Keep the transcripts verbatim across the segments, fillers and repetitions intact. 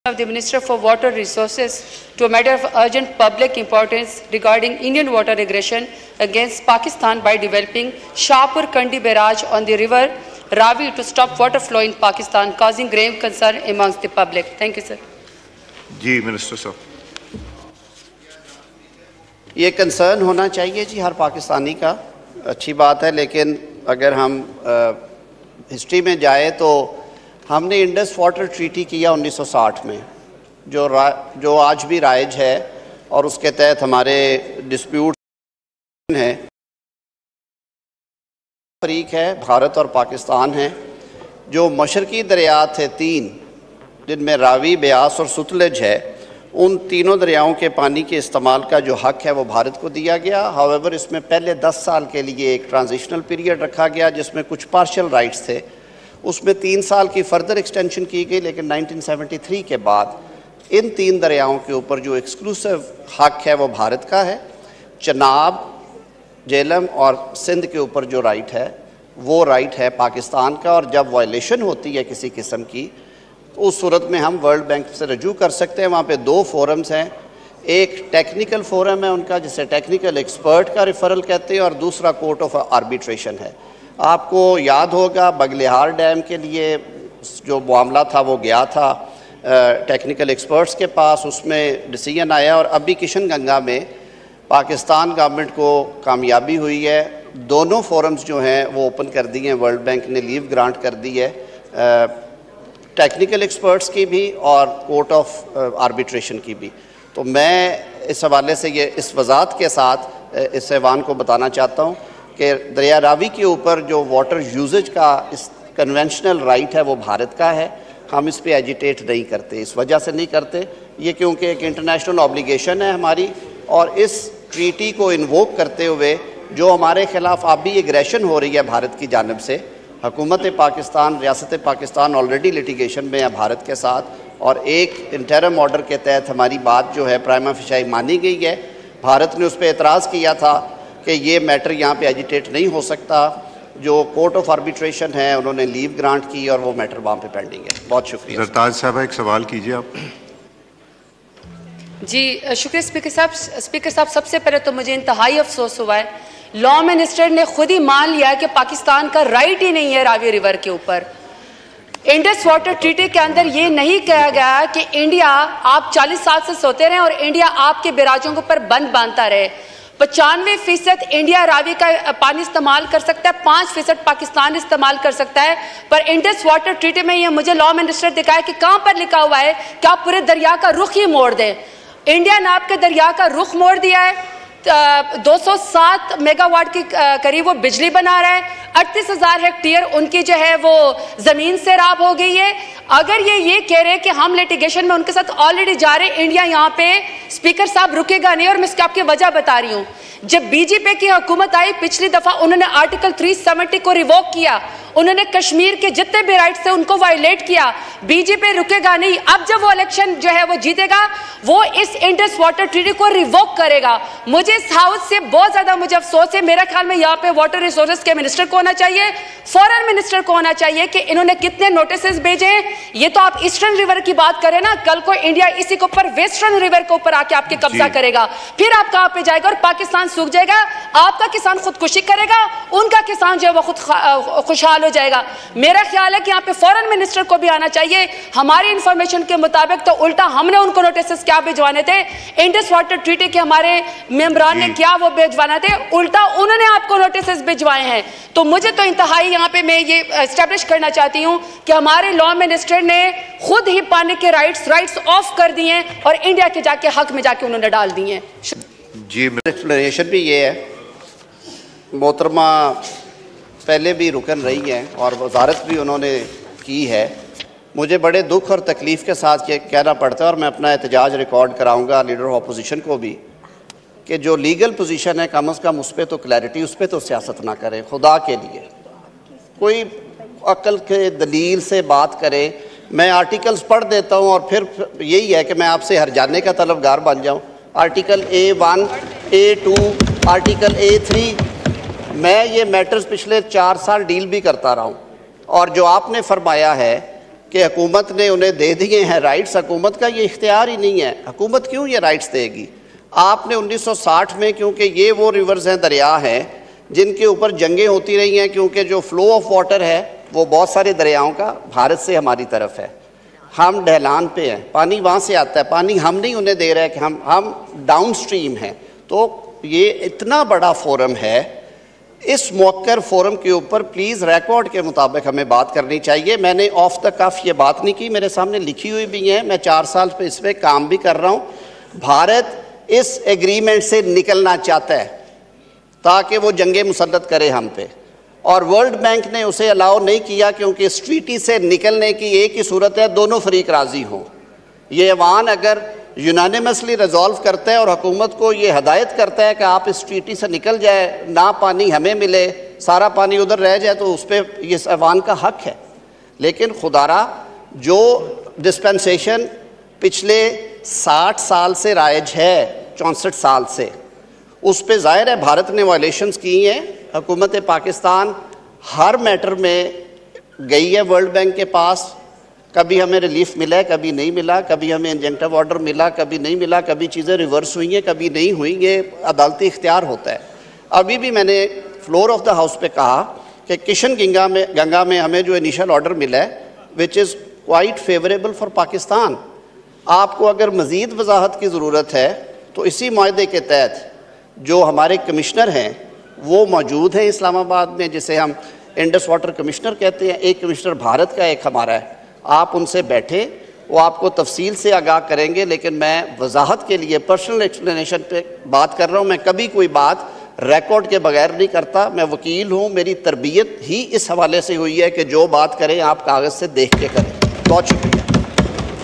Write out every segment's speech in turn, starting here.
of the Minister for Water Resources to a matter of urgent public importance regarding Indian water aggression against Pakistan by developing Shahpur Kandi barrage on the river Ravi to stop water flow in Pakistan, causing grave concern amongst the public. Thank you, sir. जी minister साहब, ये concern होना चाहिए जी हर पाकिस्तानी का, अच्छी बात है। लेकिन अगर हम हिस्ट्री में जाए तो हमने इंडस वाटर ट्रीटी किया उन्नीस सौ साठ में, जो रा, जो आज भी राइज है, और उसके तहत हमारे डिस्प्यूट हैं फरीक है, भारत और पाकिस्तान हैं। जो मशरकी दरिया थे तीन, जिनमें रावी, ब्यास और सतलुज है, उन तीनों दरियाओं के पानी के इस्तेमाल का जो हक़ है वो भारत को दिया गया। हाउएवर इसमें पहले दस साल के लिए एक ट्रांजिशनल पीरियड रखा गया जिसमें कुछ पार्शियल राइट्स थे, उसमें तीन साल की फर्दर एक्सटेंशन की गई। लेकिन नाइनटीन सेवेंटी थ्री के बाद इन तीन दरियाओं के ऊपर जो एक्सक्लूसिव हक़ है वो भारत का है। चनाब, झेलम और सिंध के ऊपर जो राइट है वो राइट है पाकिस्तान का, और जब वायलेशन होती है किसी किस्म की तो उस सूरत में हम वर्ल्ड बैंक से रजू कर सकते हैं। वहाँ पे दो फोरम्स हैं, एक टेक्निकल फोरम है उनका जिसे टेक्निकल एक्सपर्ट का रिफरल कहते हैं, और दूसरा कोर्ट ऑफ आर्बिट्रेशन है। आपको याद होगा बगलिहार डैम के लिए जो मामला था वो गया था टेक्निकल एक्सपर्ट्स के पास, उसमें डिसीजन आया, और अभी किशन गंगा में पाकिस्तान गवर्नमेंट को कामयाबी हुई है। दोनों फोरम्स जो हैं वो ओपन कर दिए हैं, वर्ल्ड बैंक ने लीव ग्रांट कर दी है टेक्निकल एक्सपर्ट्स की भी और कोर्ट ऑफ आर्बिट्रेशन की भी। तो मैं इस हवाले से ये इस वजाहत के साथ इस ऐवान को बताना चाहता हूँ कि दरिया रावी के ऊपर जो वाटर यूजेज का इस कन्वेंशनल राइट है वो भारत का है। हम इस पे एजिटेट नहीं करते, इस वजह से नहीं करते ये क्योंकि एक इंटरनेशनल ऑब्लिगेशन है हमारी, और इस ट्रीटी को इन्वोक करते हुए जो हमारे ख़िलाफ़ अभी एग्रेशन हो रही है भारत की जानिब से, हुकूमत पाकिस्तान, रियासत पाकिस्तान ऑलरेडी लिटिगेशन में है भारत के साथ, और एक इंटरम ऑर्डर के तहत हमारी बात जो है प्राइमा फेसाई मानी गई है। भारत ने उस पर एतराज़ किया था कि ये मैटर यहाँ पे एजिटेट नहीं हो सकता। जो कोर्ट ऑफ आर्बिट्रेशन है उन्होंने लीव ग्रांट की और वो मैटर वहाँ पे पेंडिंग है। बहुत शुक्रिया। जरताज साहब एक सवाल कीजिए आप। जी शुक्रिया स्पीकर साहब। स्पीकर साहब, सबसे पहले तो मुझे इंतहाई अफसोस हुआ है, लॉ मिनिस्टर ने खुद ही मान लिया कि पाकिस्तान का राइट ही नहीं है रावी रिवर के ऊपर। इंडस वाटर ट्रीटी के अंदर ये नहीं कहा गया कि इंडिया आप चालीस साल से सोते रहे और इंडिया आपके बैराजों के ऊपर बंद बांधता रहे। पचानवे फीसद इंडिया रावी का पानी इस्तेमाल कर सकता है, पाँच फीसद पाकिस्तान इस्तेमाल कर सकता है। पर इंडस वाटर ट्रीटी में ये मुझे लॉ मिनिस्टर दिखाया कि कहाँ पर लिखा हुआ है कि आप पूरे दरिया का रुख ही मोड़ दें। इंडिया ने आपके दरिया का रुख मोड़ दिया है। दो सौ सात मेगावाट की करीब वो बिजली बना रहा है, अड़तीस हजार हेक्टेयर उनकी जो है वो जमीन से राब हो गई है। अगर ये ये कह रहे हैं कि हम लिटिगेशन में उनके साथ ऑलरेडी जा रहे हैं, इंडिया यहाँ पे स्पीकर साहब रुकेगा नहीं। और मैं इसकी आपकी वजह बता रही हूँ, जब बीजेपी की हुकूमत आई पिछली दफा उन्होंने आर्टिकल तीन सौ सत्तर को रिवोक किया, उन्होंने कश्मीर के जितने भी राइट्स थे उनको वायलेट किया। बीजेपी रुकेगा नहीं। अब जब वो इलेक्शन जो है वो जीतेगा वो इस इंडस वाटर ट्रीटी को रिवोक करेगा। मुझे इस हाउस से बहुत ज्यादा मुझे अफसोस है। मेरे ख्याल में यहाँ पे वाटर रिसोर्सेज के मिनिस्टर को होना चाहिए, फॉरेन मिनिस्टर को होना चाहिए कि इन्होंने कितने नोटिस भेजे हैं। ये तो आप ईस्टर्न रिवर की बात करें ना, कल को इंडिया इसी के ऊपर वेस्टर्न रिवर के ऊपर आके आपके कब्जा करेगा, फिर आप कहां पे जाएगा और पाकिस्तान सूख जाएगा। आपका किसान खुदकुशी करेगा, उनका किसान जो है वो खुद खुशहाल हो जाएगा। मेरा ख्याल है कि यहाँ पे फॉरेन मिनिस्टर को भी आना चाहिए। हमारी इंफॉर्मेशन के मुताबिक तो उल्टा हमने उनको नोटिस क्या भिजवाने थे, इंडस वाटर ट्रीटी के हमारे मेंबरान ने क्या वो भिजवाना थे, उल्टा उन्होंने आपको नोटिस भिजवाए हैं। तो मुझे तो इंतहाई यहाँ पे मैं ये एस्टेब्लिश करना चाहती हूँ कि हमारे लॉ मिनिस्टर ने खुद ही पानी के राइट्स राइट्स ऑफ कर दिए और इंडिया के जाके हक में जाके उन्होंने डाल दिए। जी एक्सप्लेनेशन भी ये है, मोहतरमा पहले भी रुकन रही हैं और वजारत भी उन्होंने की है। मुझे बड़े दुख और तकलीफ़ के साथ ये कहना पड़ता है, और मैं अपना एहतजाज रिकॉर्ड कराऊंगा लीडर ऑफ अपोजिशन को भी, कि जो लीगल पोजीशन है कम अज़ कम उस पर तो क्लैरिटी, उस पर तो सियासत ना करें। खुदा के लिए कोई अक्ल के दलील से बात करे। मैं आर्टिकल्स पढ़ देता हूँ और फिर यही है कि मैं आपसे हर जाने का तलबगार बन जाऊँ। Article A one, A two, article A three, मैं ये मैटर्स पिछले चार साल डील भी करता रहा हूँ। और जो आपने फरमाया है कि हुकूमत ने उन्हें दे दिए हैं राइट्स। हुकूमत का ये इख्तियार ही नहीं है। हुकूमत क्यों ये राइट्स देगी? आपने उन्नीस सौ साठ में, क्योंकि ये वो रिवर्स हैं, दरिया हैं जिनके ऊपर जंगें होती रही हैं, क्योंकि जो फ्लो ऑफ वाटर है वो बहुत सारे दरियाओं का भारत से हमारी तरफ है, हम ढलान पे हैं, पानी वहाँ से आता है, पानी हम नहीं उन्हें दे रहे हैं कि हम हम डाउन स्ट्रीम हैं। तो ये इतना बड़ा फोरम है, इस मौकर फोरम के ऊपर प्लीज़ रिकॉर्ड के मुताबिक हमें बात करनी चाहिए। मैंने ऑफ द कफ ये बात नहीं की, मेरे सामने लिखी हुई भी है, मैं चार साल पे इस पर काम भी कर रहा हूँ। भारत इस एग्रीमेंट से निकलना चाहता है ताकि वो जंगे मुसल्लत करे हम पे, और वर्ल्ड बैंक ने उसे अलाउ नहीं किया, क्योंकि इस ट्रीटी से निकलने की एक ही सूरत है, दोनों फरीक राज़ी हों। ये ऐवान अगर यूनानिमसली रिजॉल्व करता है और हुकूमत को ये हदायत करता है कि आप इस ट्रीटी से निकल जाए, ना पानी हमें मिले, सारा पानी उधर रह जाए, तो उस पर इस ऐवान का हक है। लेकिन खुदारा जो डिस्पेंसेशन पिछले साठ साल से राइज है, चौंसठ साल से, उस पर ज़ाहिर है भारत ने वायलेशंस की हैं। हुकूमत पाकिस्तान हर मैटर में गई है वर्ल्ड बैंक के पास, कभी हमें रिलीफ मिला है, कभी नहीं मिला, कभी हमें इंजेक्टिव ऑर्डर मिला, कभी नहीं मिला, कभी चीज़ें रिवर्स हुई हैं, कभी नहीं हुई, ये अदालती इख्तियार होता है। अभी भी मैंने फ्लोर ऑफ द हाउस पे कहा कि किशन गंगा में गंगा में हमें जो इनिशियल ऑर्डर मिला है which is quite favourable for Pakistan. आपको अगर मज़ीद वजाहत की ज़रूरत है तो इसी माहदे के तहत जो हमारे कमिश्नर हैं वो मौजूद हैं इस्लामाबाद में, जिसे हम इंडस वाटर कमिश्नर कहते हैं, एक कमिश्नर भारत का, एक हमारा है। आप उनसे बैठे, वो आपको तफसील से आगाह करेंगे। लेकिन मैं वजाहत के लिए पर्सनल एक्सप्लेनेशन पे बात कर रहा हूँ। मैं कभी कोई बात रिकॉर्ड के बगैर नहीं करता, मैं वकील हूँ, मेरी तरबियत ही इस हवाले से हुई है कि जो बात करें आप कागज़ से देख के करें। बहुत शुक्रिया।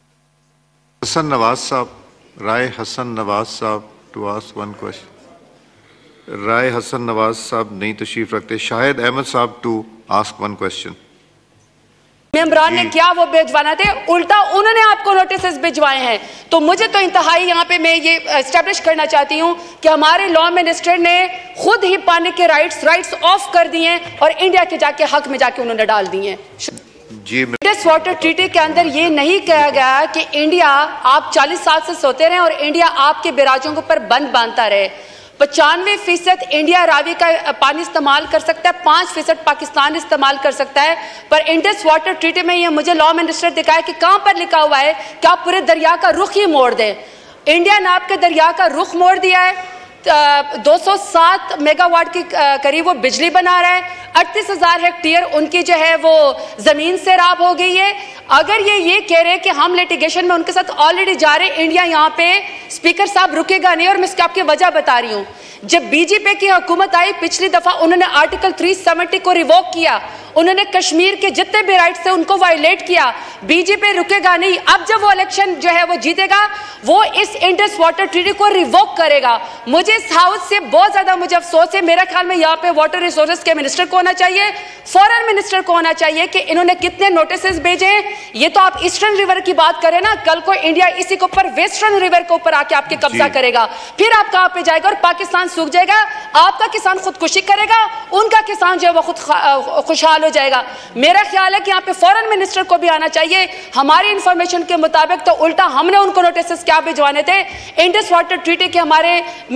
हसन नवाज साहब, राय हसन नवाज साहब to ask one question. Rai Hasan Nawaz साहब नहीं तशरीफ रखते। शाहिद अहमद साहब टू आस्क वन क्वेश्चन। मेंबरान ने क्या वो भिजवाना थे, उल्टा उन्होंने आपको नोटिस भिजवाए हैं। तो मुझे तो इंतहाई यहाँ पे मैं ये एस्टेब्लिश करना चाहती हूँ कि हमारे लॉ मिनिस्टर ने खुद ही पानी के राइट्स राइट्स ऑफ कर दिए और इंडिया के जाके हक में जाके उन्होंने डाल दिए। इंडस वाटर ट्रीटी के अंदर ये नहीं कहा गया कि इंडिया आप चालीस साल से सोते रहे और इंडिया आपके बैराजों के ऊपर बंद बांधता रहे। पचानवे फीसद इंडिया रावी का पानी इस्तेमाल कर सकता है, पाँच फीसद पाकिस्तान इस्तेमाल कर सकता है। पर इंडस वाटर ट्रीटी में ये मुझे लॉ मिनिस्टर दिखाया कि कहाँ पर लिखा हुआ है कि आप पूरे दरिया का रुख ही मोड़ दें। इंडिया ने आपके दरिया का रुख मोड़ दिया है। दो सौ सात मेगावाट की करीब वो बिजली बना रहा है। अड़तीस हजार हेक्टेयर उनकी जो है वो जमीन से राब हो गई है। अगर ये ये कह रहे हैं कि हम लिटिगेशन में उनके साथ ऑलरेडी जा रहे हैं, इंडिया यहाँ पे स्पीकर साहब रुकेगा नहीं। और मैं इसकी आपकी वजह बता रही हूँ, जब बीजेपी की हुकूमत आई पिछली दफा उन्होंने आर्टिकल तीन सौ सत्तर को रिवोक किया, उन्होंने कश्मीर के जितने भी राइट्स थे उनको वायलेट किया। बीजेपी रुकेगा नहीं। अब जब वो इलेक्शन जो है वो जीतेगा, वो इस इंडस वाटर ट्रीटी को रिवोक करेगा। मुझे इस हाउस से बहुत ज्यादा मुझे अफसोस है। मेरा ख्याल में यहाँ पे वाटर रिसोर्सेज के मिनिस्टर को होना चाहिए, फॉरेन मिनिस्टर को होना चाहिए कि इन्होंने कितने नोटिस भेजे। ये तो आप ईस्टर्न रिवर की बात करें ना, कल को इंडिया इसी के ऊपर वेस्टर्न रिवर के ऊपर आके आपके कब्जा करेगा, फिर आप कहां पे जाएगा और पाकिस्तान सूख जाएगा। आपका किसान खुदकुशी करेगा, उनका किसान जो है वो खुद खुशहाल हो जाएगा। मेरा ख्याल है कि यहाँ पे फॉरेन मिनिस्टर को भी आना चाहिए। हमारी इंफॉर्मेशन के मुताबिक तो उल्टा हमने उनको नोटिस क्या भिजवाने थे, इंडस वाटर ट्रीटी के हमारे